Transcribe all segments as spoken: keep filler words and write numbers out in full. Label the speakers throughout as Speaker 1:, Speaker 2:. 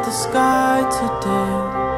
Speaker 1: the sky today.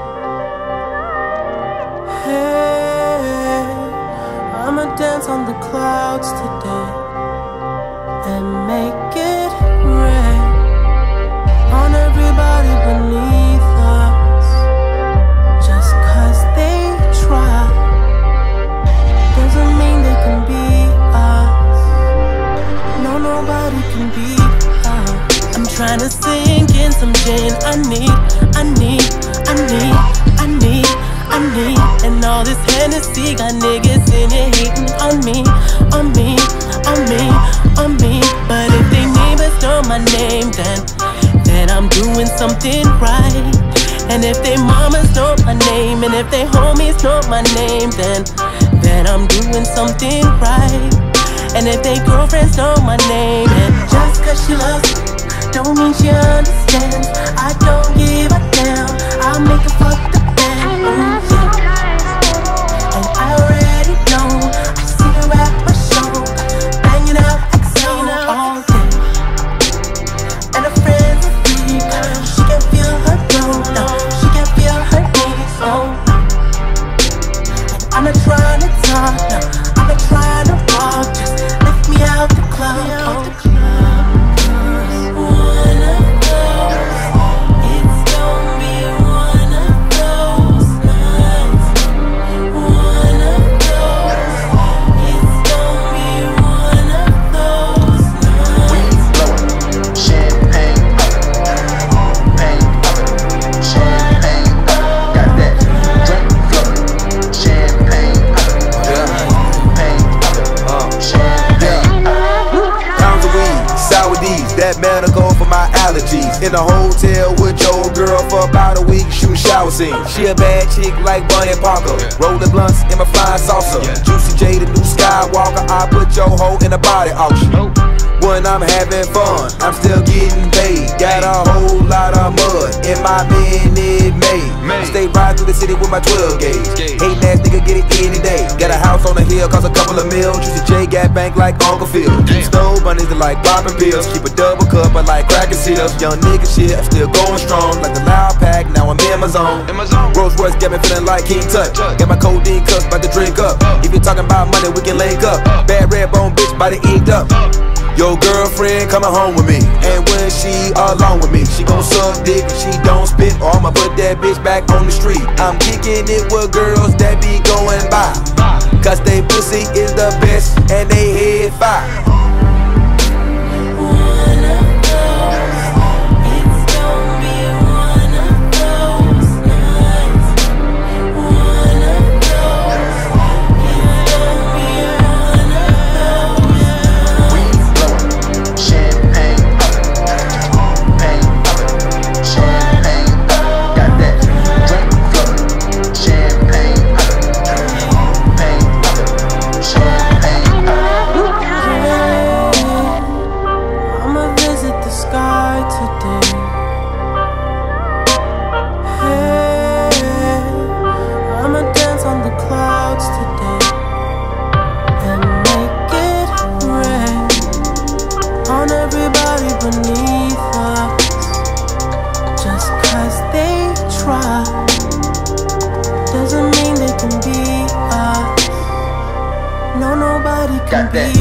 Speaker 1: Hey, I'ma dance on the clouds today and make it rain on everybody beneath us. Just cause they try doesn't mean they can be us. No, nobody can be us. I'm trying to sink in some gin. I need, I need, I need, I need, I need. And all this Hennessy got niggas in it hating on me, on me, on me, on me. But if they neighbors know my name, then then I'm doing something right. And if they mamas know my name, and if they homies know my name, then then I'm doing something right. And if they girlfriends know my name, and just cause she loves me don't mean she understands. I don't give a damn, I'll make her fuck the band. Ooh, yeah. And I already know, I see her at my show, banging out X O all day. And her friends are weak, she can feel her toe, no, she can feel her knees, oh. And I'm not trying to talk, no, I'm not trying to walk, just lift me out the club, oh.
Speaker 2: That medical for my allergies. In a hotel with your girl for about a week, shooting shower scenes. She a bad chick like Bunny Parker, rolling blunts in my flying saucer. Juicy J, the new Skywalker. I put your hoe in a body auction. When I'm having fun, I'm still getting paid. Got a whole lot of mud in my Minute Maid. Stay riding through the city with my twelve gauge. Hating ass nigga get it any day. Got a house on the hill, cost a couple of mil. Juicy J got bank like Uncle Phil. Stove bunnies that like popping pills. Keep a double cup, I like cracking seals. Young nigga shit, I'm still going strong. Like the loud pack, now I'm in my zone. Rolls Royce got me feeling like King Tut. Got my codeine cups, about to drink up. If you're talking about money, we can link up. Bad red bone bitch, body inked up. Your girlfriend coming home with me, and when she alone with me, she gon' suck dick and she don't spit, or I'ma put that bitch back on the street. I'm kicking it with girls that be going by, cause they pussy is the best and they head fire.
Speaker 1: Doesn't mean they can be us. No, nobody can be